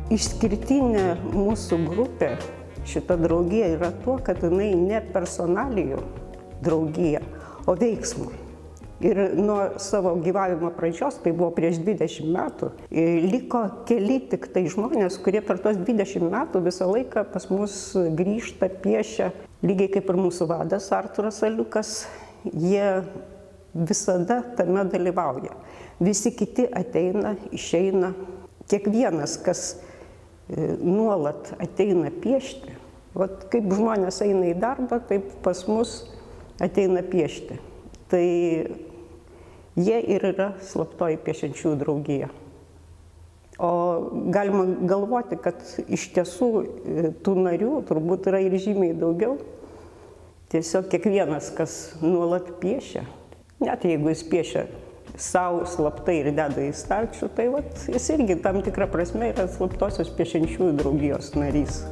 Išskirtinė mūsų grupė, šita draugija, yra tuo, kad jinai ne personalijų draugija, o veiksmo. Ir nuo savo gyvavimo pradžios, tai buvo prieš 20 metų, liko keli tik tai žmonės, kurie per tos 20 metų visą laiką pas mus grįžta, piešia, lygiai kaip ir mūsų vadas Artūras Aliukas, jie visada tame dalyvauja. Visi kiti ateina, išeina, kiekvienas, kas nuolat ateina piešti, vat kaip žmonės eina į darbą, taip pas mus ateina piešti. Tai jie ir yra slaptoji piešiančiųjų draugija. O galima galvoti, kad iš tiesų tų narių turbūt yra ir žymiai daugiau. Tiesiog kiekvienas, kas nuolat piešia, net jeigu jis piešia savo slaptai ir deda į stalčių, tai vat, jis irgi tam tikrą prasme yra slaptosios piešiančiųjų draugijos narys.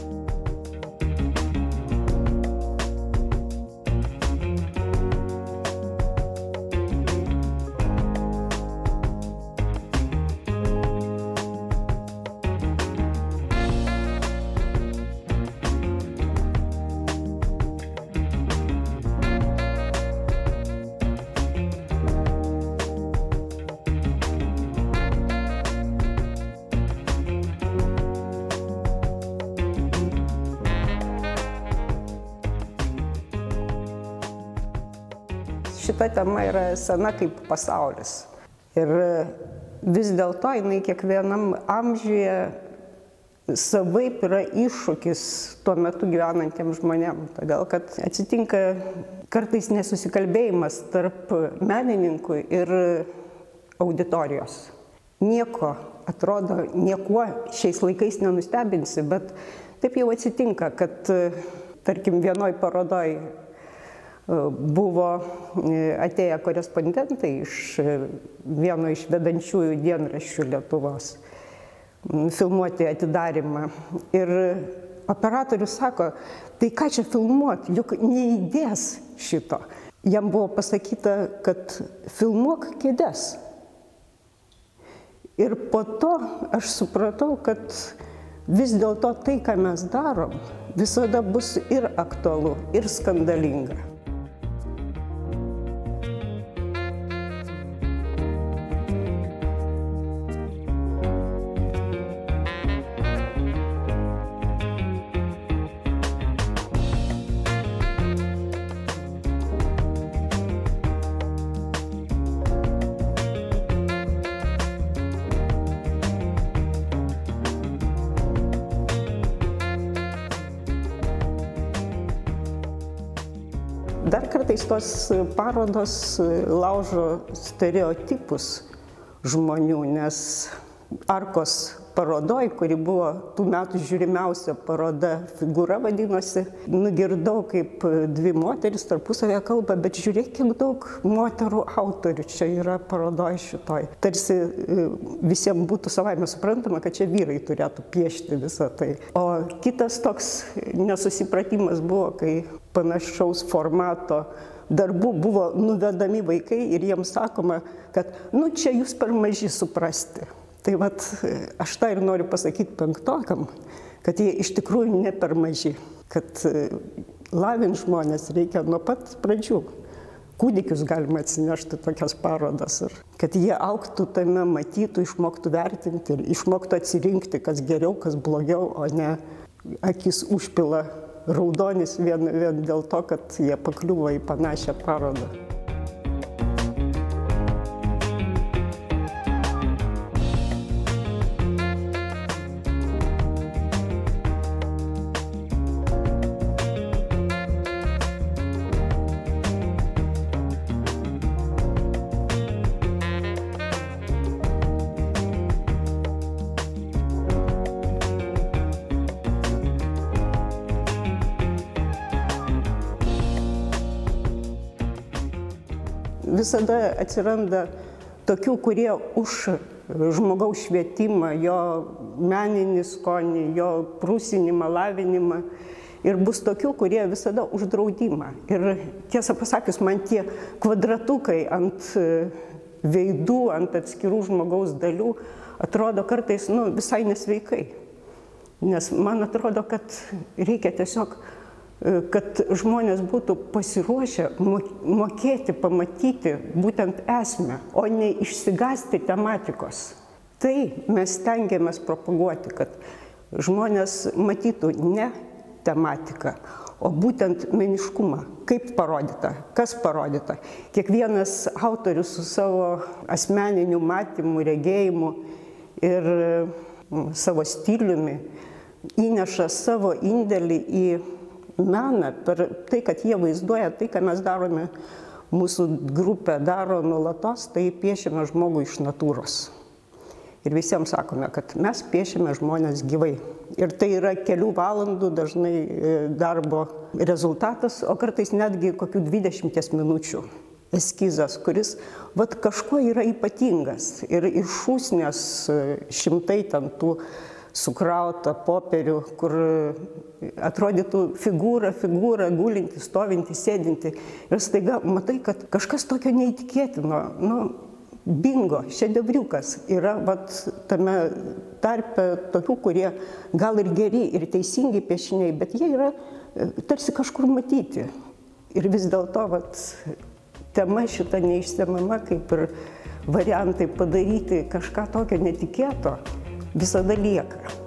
Šita tema yra sena kaip pasaulis. Ir vis dėlto jinai kiekvienam amžiuje savaip yra iššūkis tuo metu gyvenantiems žmonėms. Todėl, kad atsitinka kartais nesusikalbėjimas tarp menininkų ir auditorijos. Nieko, atrodo, niekuo šiais laikais nenustebinsi, bet taip jau atsitinka, kad, tarkim, vienoj parodoj buvo atėję korespondentai iš vieno iš vedančiųjų dienraščių Lietuvos filmuoti atidarymą. Ir operatorius sako, tai ką čia filmuoti, juk neįdės šito. Jam buvo pasakyta, kad filmuok kėdes. Ir po to aš supratau, kad vis dėlto tai, ką mes darom, visada bus ir aktualu, ir skandalinga. Dar kartais tos parodos laužo stereotipus žmonių, nes Arkos parodoj, kuri buvo tų metų žiūrimiausia paroda, Figūra vadinosi, nugirdau, kaip dvi moteris tarpusavėje kalba, bet žiūrėk, kiek daug moterų autorių čia yra parodoj šitoj. Tarsi visiems būtų savaime suprantama, kad čia vyrai turėtų piešti visą tai. O kitas toks nesusipratimas buvo, kai panašaus formato darbų buvo nuvedami vaikai ir jiems sakoma, kad nu čia jūs per maži suprasti. Tai vat aš tą ir noriu pasakyti penktokam, kad jie iš tikrųjų ne per maži, kad lavint žmonės reikia nuo pat pradžių. Kūdikius galima atsinešti tokias parodas, ir kad jie augtų tame, matytų, išmoktų vertinti ir išmoktų atsirinkti, kas geriau, kas blogiau, o ne akis užpila raudonis vien dėl to, kad jie pakliuvo į panašią parodą. Visada atsiranda tokių, kurie už žmogaus švietimą, jo meninį skonį, jo prūsinimą, lavinimą. Ir bus tokių, kurie visada už draudimą. Ir tiesą pasakius, man tie kvadratukai ant veidų, ant atskirų žmogaus dalių, atrodo kartais visai nesveikai. Nes man atrodo, kad reikia tiesiog, kad žmonės būtų pasiruošę mokėti, pamatyti būtent esmę, o ne išsigąsti tematikos. Tai mes stengiamės propaguoti, kad žmonės matytų ne tematiką, o būtent meniškumą, kaip parodyta, kas parodyta. Kiekvienas autorius su savo asmeniniu matymu, regėjimu ir savo stiliumi įneša savo indėlį į meną per tai, kad jie vaizduoja tai, ką mes darome, mūsų grupė daro nuolatos, tai piešiame žmogų iš natūros. Ir visiems sakome, kad mes piešiame žmonės gyvai. Ir tai yra kelių valandų dažnai darbo rezultatas, o kartais netgi kokių 20 minučių eskizas, kuris kažkuo yra ypatingas. Ir iš šūsnės šimtai ten tų sukrauta popierių, kur atrodytų figūra, gulinti, stovinti, sėdinti. Ir staiga matai, kad kažkas tokio neįtikėtino, bingo, šedevriukas yra tame tarpe tokių, kurie gal ir geri, ir teisingi piešiniai, bet jie yra tarsi kažkur matyti. Ir vis dėlto tema šita neišsemiama, kaip ir variantai padaryti kažką tokio netikėto, visada lieka.